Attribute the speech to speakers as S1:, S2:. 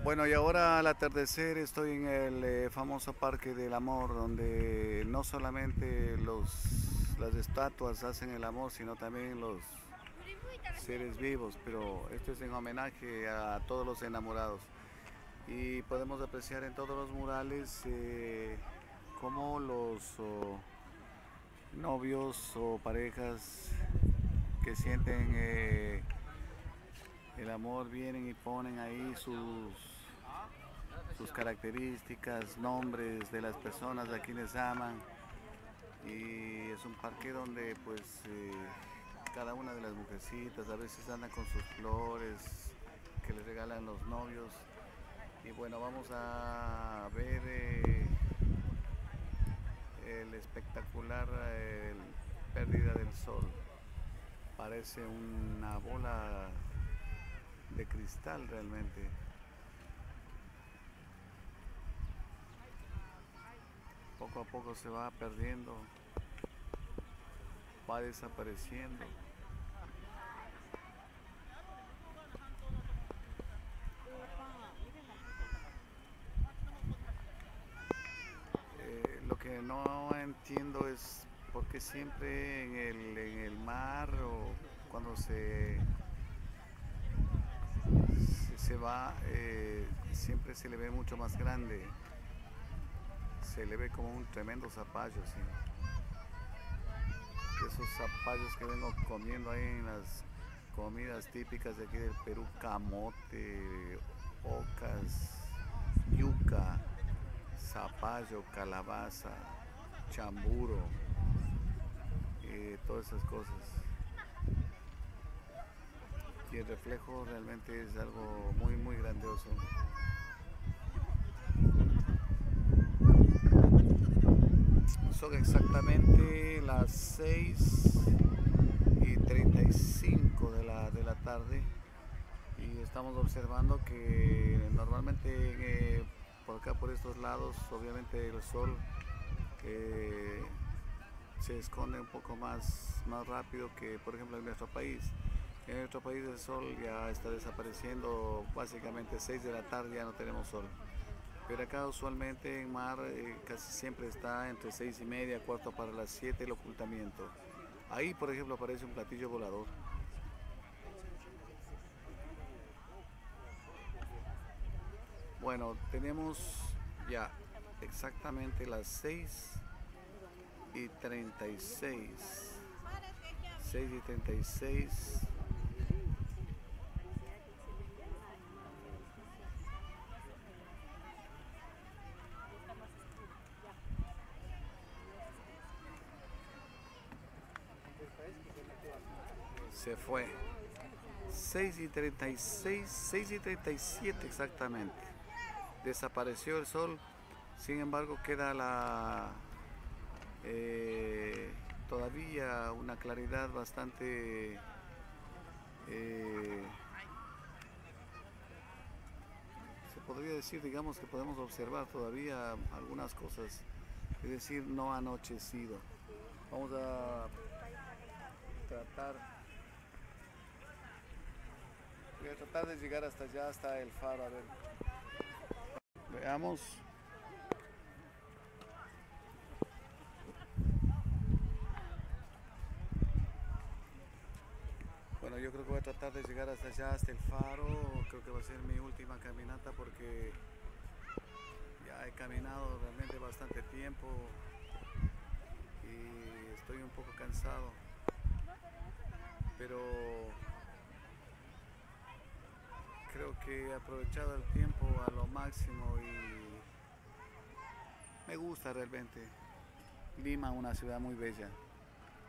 S1: Bueno, y ahora al atardecer estoy en el famoso Parque del Amor, donde no solamente las estatuas hacen el amor, sino también los seres vivos, pero esto es en homenaje a todos los enamorados. Y podemos apreciar en todos los murales cómo los novios o parejas que sienten el amor vienen y ponen ahí sus características, nombres de las personas a quienes aman. Y es un parque donde pues cada una de las mujercitas a veces andan con sus flores que les regalan los novios. Y bueno, vamos a ver el espectacular pérdida del sol. Parece una bola de cristal realmente. Poco a poco se va perdiendo, va desapareciendo. Lo que no entiendo es por qué siempre en el mar o cuando se va, siempre se le ve mucho más grande. Se le ve como un tremendo zapallo, ¿sí? Esos zapallos que vengo comiendo ahí en las comidas típicas de aquí del Perú: camote, ocas, yuca, zapallo, calabaza, chamburo, todas esas cosas. Y el reflejo realmente es algo muy muy grandioso. Son exactamente las 6:35 de la tarde y estamos observando que normalmente por acá, por estos lados, obviamente el sol eh, se esconde un poco más rápido que por ejemplo en nuestro país. En nuestro país el sol ya está desapareciendo, básicamente 6 de la tarde ya no tenemos sol. Pero acá usualmente en mar casi siempre está entre 6:30, cuarto para las 7 el ocultamiento. Ahí por ejemplo aparece un platillo volador. Bueno, tenemos ya exactamente las 6:36. 6:36. Se fue. 6:36, 6:37 exactamente. Desapareció el sol, sin embargo queda todavía una claridad bastante se podría decir, digamos que podemos observar todavía algunas cosas, es decir, no ha anochecido. Vamos a tratar, voy a tratar de llegar hasta allá, hasta el faro, a ver. Veamos. Bueno, yo creo que voy a tratar de llegar hasta allá, hasta el faro. Creo que va a ser mi última caminata porque ya he caminado realmente bastante tiempo y estoy un poco cansado. Pero creo que he aprovechado el tiempo a lo máximo y me gusta realmente. Lima, una ciudad muy bella.